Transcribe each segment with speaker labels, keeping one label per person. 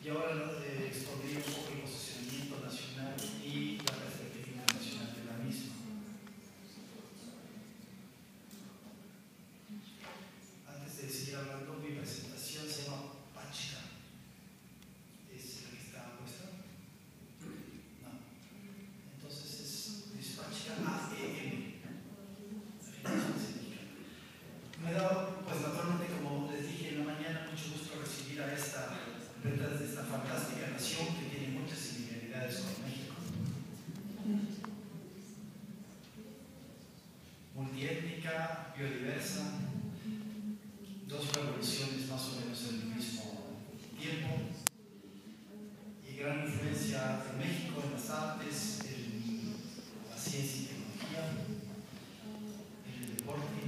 Speaker 1: y ahora expondré un poco el posicionamiento nacional y la perspectiva internacional de la misma. Antes de seguir hablando, mi presentación se llama Pachka. ¿Es la que está puesta? No. Entonces es Pachka AEM. Me da, pues naturalmente, como les dije en la mañana, mucho gusto recibir a esta fantástica nación que tiene muchas similaridades con México. Multiétnica, biodiversa, dos revoluciones más o menos en el mismo tiempo y gran influencia de México en las artes, en la ciencia y tecnología, en el deporte.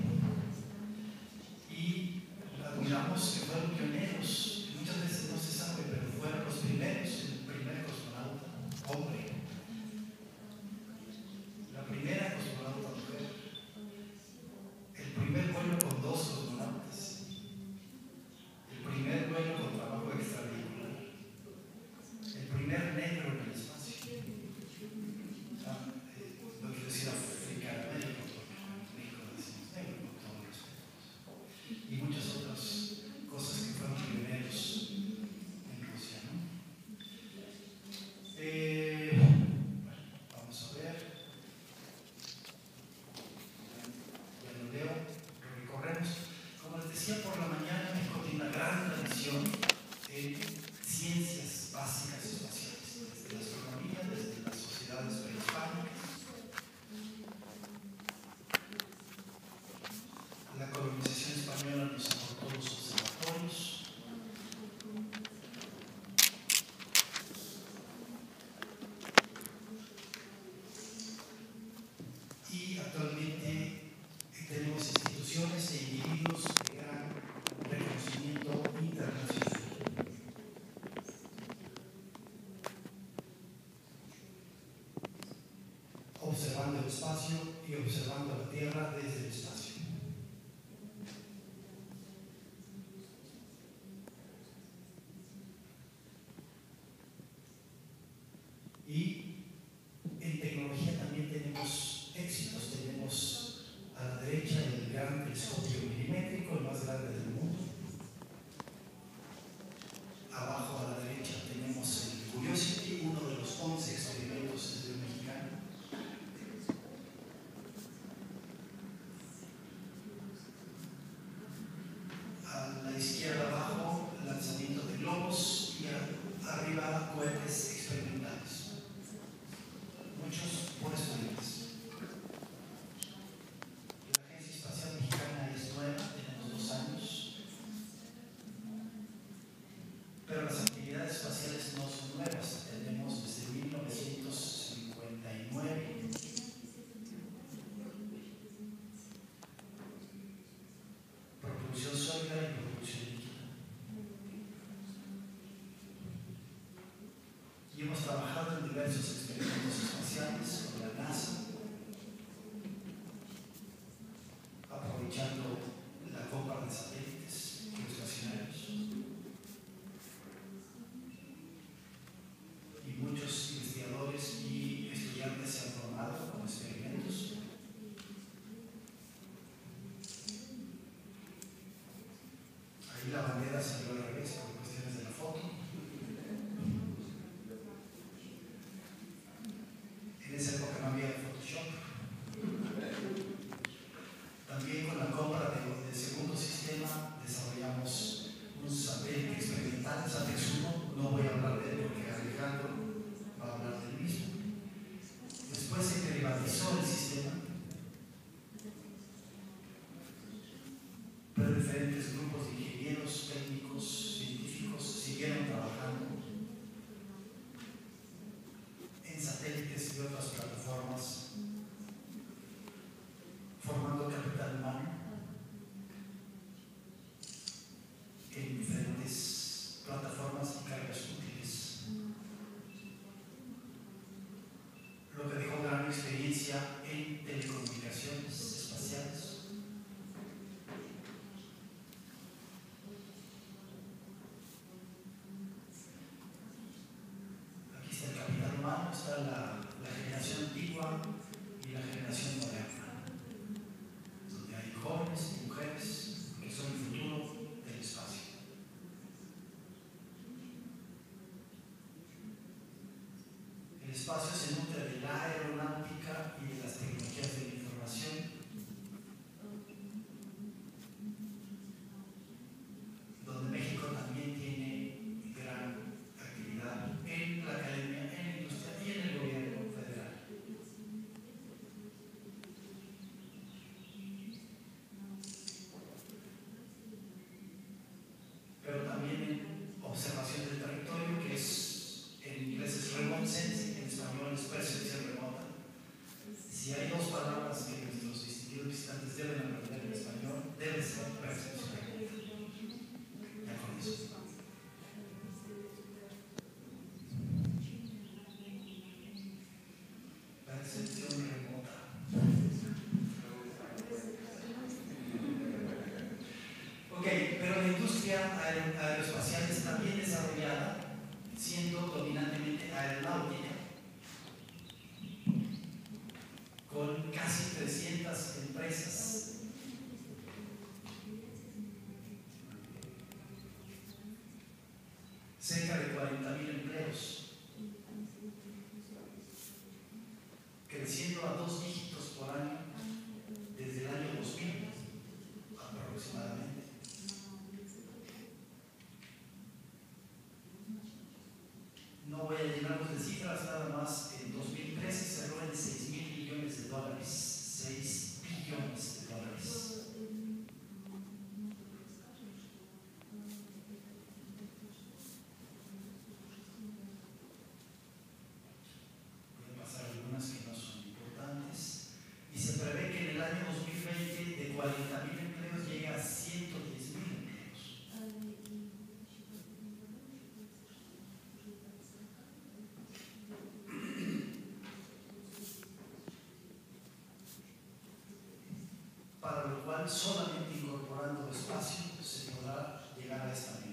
Speaker 1: Y admiramos que fueron pioneros, muchas veces no se sabe, pero fueron los primeros, el primer cosmonauta hombre, la primera cosmonauta mujer, el primer vuelo con dos cosmonautas, el primer vuelo con trabajo extravehicular, el primer negro en el espacio. No quiero decir africano-américo, porque en México decimos negro con todo respeto, y muchas otras cosas que fueron pioneros en Rusia, ¿no? Bueno, vamos a ver. Ya lo leo, lo recorremos. Como les decía por la mañana, México tiene una gran tradición en ciencias básicas espaciales, desde la astronomía, desde las sociedades prehispánicas. La colonización española nos aportó los observatorios. Y actualmente tenemos instituciones e individuos de gran reconocimiento internacional. Observando el espacio y observando la Tierra desde el espacio. Y en tecnología también tenemos éxitos. Tenemos a la derecha el gran telescopio milimétrico, el más grande del mundo. Abajo a la derecha tenemos el Curiosity, uno de los 11 experimentos de un mexicano. A la izquierda abajo, lanzamiento de globos y arriba cohetes experimentales. Muchos por estudiantes. La Agencia Espacial Mexicana es nueva, tenemos 2 años, pero las actividades espaciales no son nuevas, tenemos desde 1959. Propulsión sólida y propulsión líquida. Y hemos trabajado en diversos experimentos espaciales con la NASA, aprovechando la compra de satélites geoestacionarios. Y muchos investigadores y estudiantes se han formado con experimentos. Ahí la bandera salió al revés por cuestiones de la foto. En esa época no había Photoshop. También con la compra del segundo sistema desarrollamos un satélite experimental, SATEX-1. No voy a hablar de él porque Alejandro va a hablar del mismo. Después se privatizó el sistema, pero diferentes grupos de ingenieros, técnicos, científicos siguieron trabajando en satélites y otras plataformas, formando capital humano en diferentes plataformas y cargas útiles, lo que dejó gran experiencia en telecomunicaciones espaciales. está la generación antigua y la generación moderna, donde hay jóvenes y mujeres que son el futuro del espacio. El espacio se nutre de la aeronáutica y de las tecnologías de la información, donde México también tiene gran actividad en la academia, en la industria y en el gobierno federal. Pero también en observación del territorio, que es, en inglés es remote sensing, en español es percepción remota. Si hay dos palabras que nuestros distinguidos visitantes deben aprender en español, debe ser percepción remota. Ya con eso. Percepción remota. Ok, pero la industria aeroespacial está bien desarrollada, siendo dominantemente aeronáutica, con casi 300 empresas. Cerca de 40,000 empleos, creciendo a 2 dígitos por año desde el año 2000 aproximadamente. No voy a llenarlos de cifras, nada más. En 2013 cerró en $6,000 millones, 6 billones de dólares. Voy a pasar algunas que no son importantes. Y se prevé que en el año 2020 de 40,000 empleos llegue a 110,000 empleos. Para lo cual solamente incorporando espacio se podrá llegar a esta meta.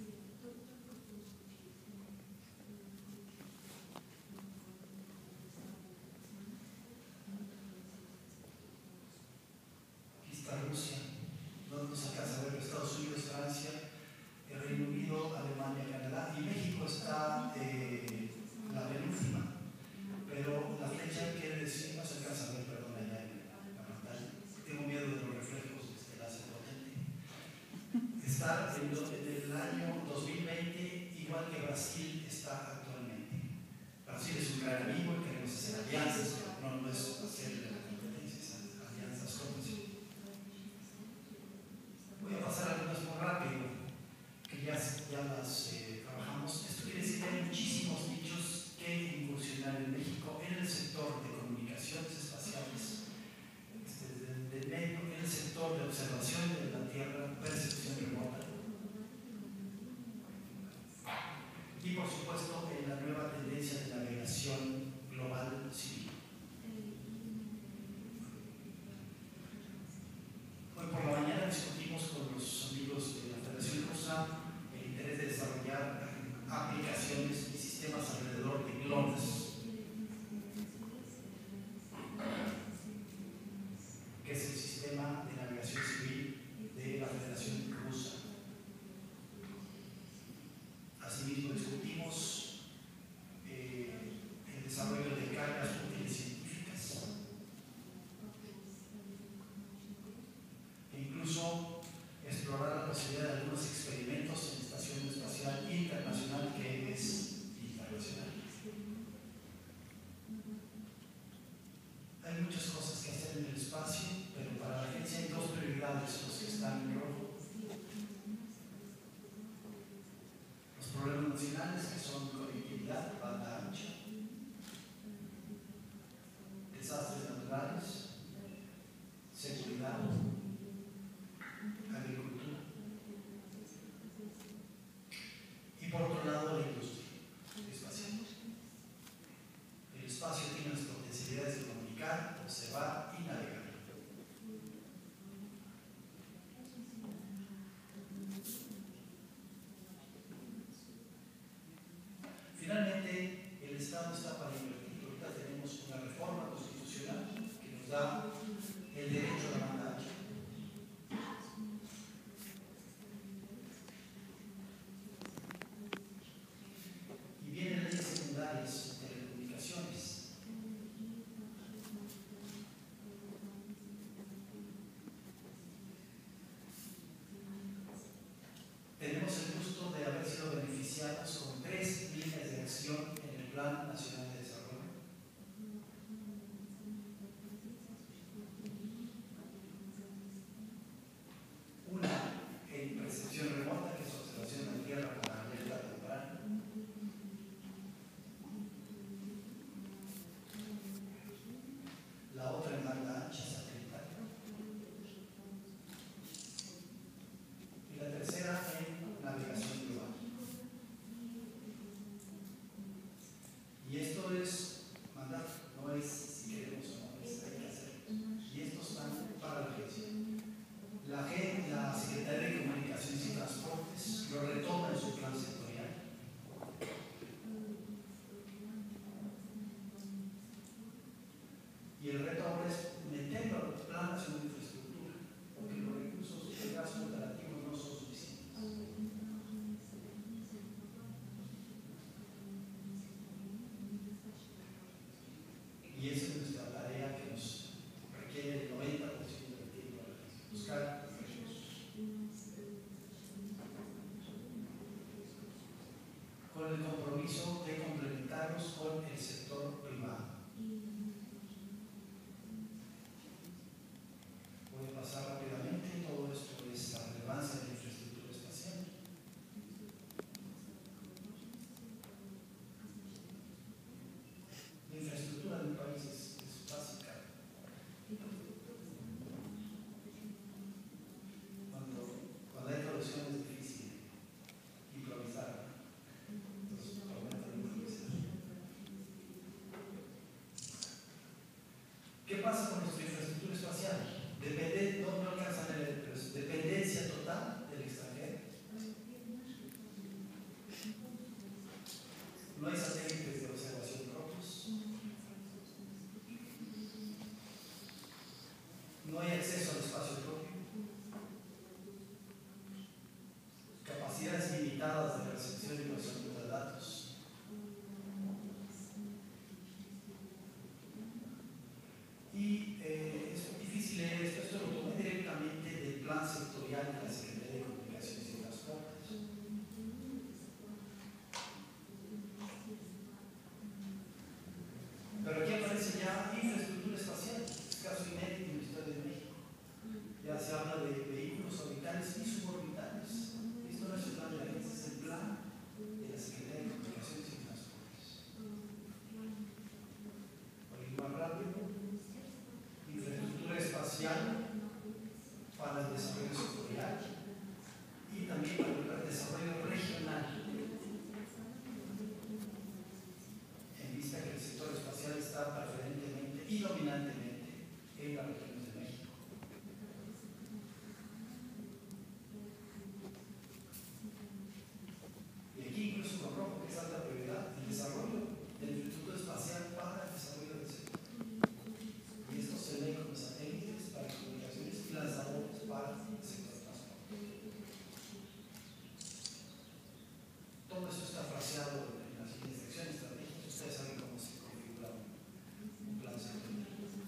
Speaker 1: Aquí está Rusia, no nos alcanza a ver Estados Unidos, Francia, el Reino Unido, Alemania, Canadá, y México está la penúltima, pero la flecha quiere decir, no se alcanza a ver, perdón, allá en la pantalla. Tengo miedo de los reflejos de este láser potente. Está en el año 2020 igual que Brasil está actualmente. Brasil es un gran amigo y queremos hacer alianzas, pero no es hacer la competencia, es alianzas con Brasil. Voy a pasar algunas muy rápido, que ya las trabajamos. Esto quiere decir que hay muchísimos nichos que incursionar en México en el sector de comunicaciones espaciales, en el sector de observación de la Tierra, percepción remota, y por supuesto en la nueva tendencia de navegación global civil. Hoy por la mañana discutimos con los amigos de la Federación Rusa el interés de desarrollar aplicaciones y sistemas alrededor de GLONASS, que es el sistema de navegación civil de la Federación Rusa. Asimismo discutimos el desarrollo de cargas útiles científicas e incluso explorar la posibilidad de algunos experimentos en la Estación Espacial Internacional, que es internacional. Hay muchas cosas que hacer en el espacio, pero para la agencia hay dos prioridades, los que están en rojo. Los problemas nacionales, que son tenemos el gusto de haber sido beneficiados con 3 líneas de acción en el Plan Nacional de Desarrollo. Una en percepción remota, que es observación de la Tierra para alerta temprana. La otra en banda ancha satelital. Y la tercera en navegación global. Y esto es mandar, no es si queremos o no, es hay que hacerlo. Y estos están para la agencia. La Secretaría de Comunicaciones y Transportes lo retoma en su plan sectorial. Y el reto ahora es meterlo al Plan Nacional de Infraestructura, porque los recursos de gasto operativos no son suficientes. Y esa es nuestra tarea que nos requiere el 90% del tiempo, buscar recursos. Con el compromiso de complementarlos con el sector privado. Voy a pasar rápidamente, todo esto es la relevancia de la infraestructura espacial. La infraestructura del país es básica. Cuando hay producción es difícil improvisar. Entonces, prometo improvisar. ¿Qué pasa con nuestra infraestructura espacial? No alcanzan a leer, pero es dependencia total del extranjero. No hay satélites de observación propios. No hay acceso al espacio propio. Capacidades limitadas de recepción y procesamiento de datos. Y es difícil leer esto. Esto lo tomé directamente del plan sectorial de la Secretaría de Comunicaciones y Transportes. Pero aquí aparece ya infraestructura espacial, es caso inédito en la historia de México. Ya se habla de vehículos orbitales y suborbitales. Esto no es el plan de la agencia, es el plan de la Secretaría de Comunicaciones y Transportes. Por ir más rápido, infraestructura espacial para el desarrollo sectorial y también para el desarrollo regional. En vista que el sector espacial está preferentemente y dominantemente en las regiones de México. Y aquí incluso con rojo, que es alta prioridad, el desarrollo de la infraestructura espacial para el desarrollo del sector. Y esto se lee como satélites para comunicaciones y lanzadores para el sector transporte. Todo esto está fraseado en las siguientes secciones estratégicas. Ustedes saben cómo se configura un plan sectorial.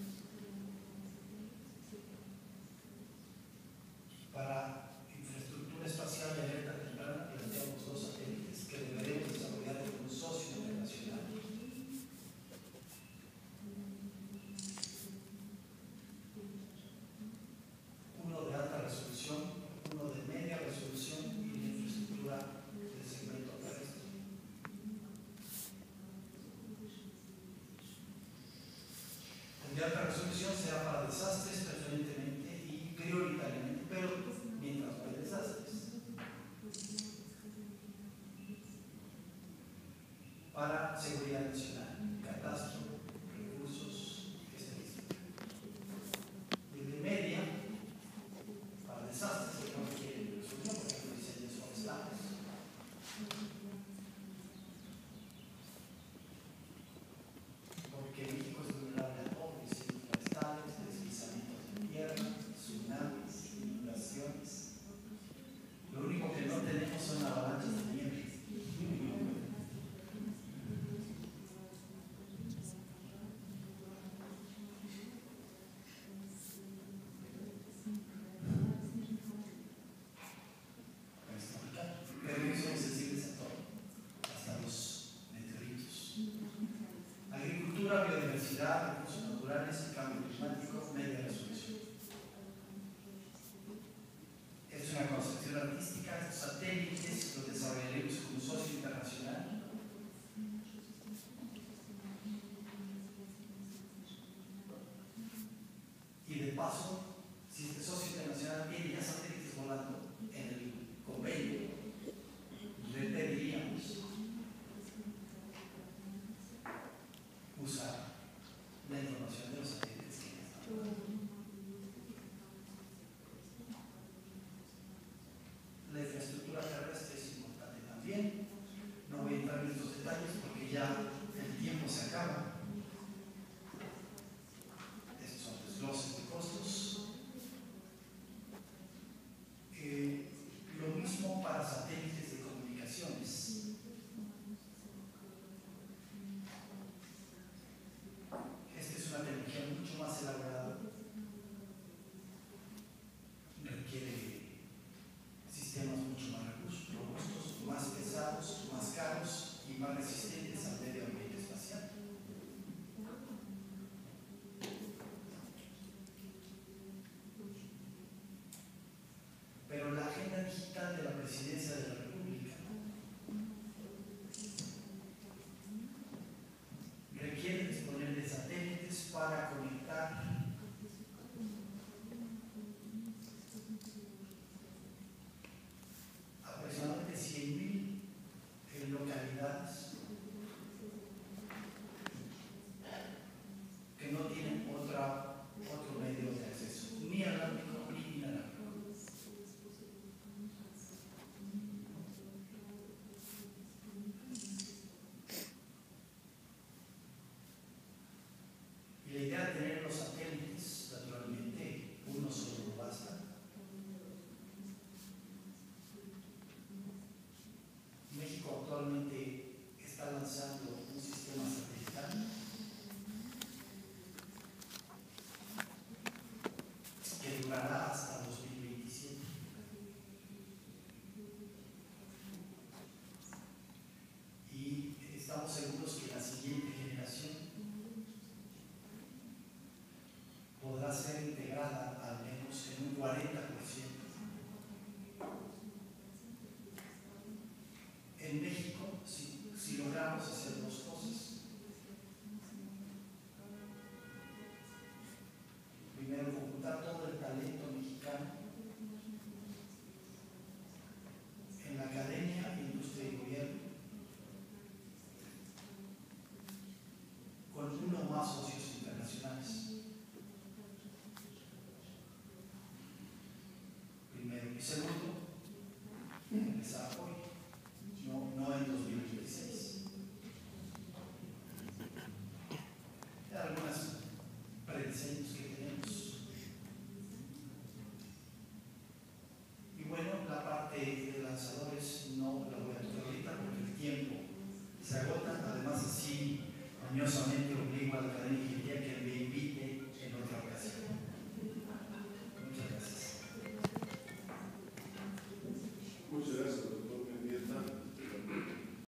Speaker 1: Para infraestructura espacial de alerta temprana, planteamos 2 satélites que deberemos desarrollar con un socio internacional. Uno de alta resolución, uno de media resolución y la infraestructura del segmento terrestre. El de alta resolución será para desastres preferentemente y prioritariamente, pero mientras no hay desastres. Para seguridad nacional, catastro, recursos, estadística. Y el de media, para desastres que no requieren resolución, por ejemplo, incendios forestales. Porque México es vulnerable a todo, incendios forestales, deslizamientos de tierra, tsunamis, inundaciones. Lo único que no tenemos son avalanchas de nieve. artística, estos satélites los desarrollaremos con un socio internacional. Y de paso, si este socio internacional tiene ya satélites volando en el convenio, le pediríamos usar la información de los satélites que ya están volando. La infraestructura terrestre es importante también. No voy a entrar en estos detalles porque ya el tiempo se acaba. Estos son desgloses de costos. Lo mismo para satélites de comunicaciones. Esta es una tecnología mucho más elaborada. Requiere sistemas mucho más robustos, más pesados, más caros y más resistentes al medio ambiente espacial. Pero la agenda digital de la Presidencia de la República requiere disponer de satélites para conectar aproximadamente 100.000 localidades que no tienen otro medio de acceso, ni alámbrico ni inalámbrico. Y la idea de tener los satélites, naturalmente, uno solo no basta. México actualmente está lanzando un sistema satelital que durará hasta 2027. Y estamos seguros que la siguiente generación podrá ser integrada al menos en un 40%. En México, si logramos hacer dos cosas. Primero, conjuntar todo el talento mexicano en la academia, industria y gobierno, con uno o más socios internacionales. Primero. Y segundo, empezar hoy, no en 2026. Hay algunas prediseños que tenemos. Y bueno, la parte de lanzadores no la voy a tocar ahorita porque el tiempo se agota. Además, así, mañosamente obligo a la academia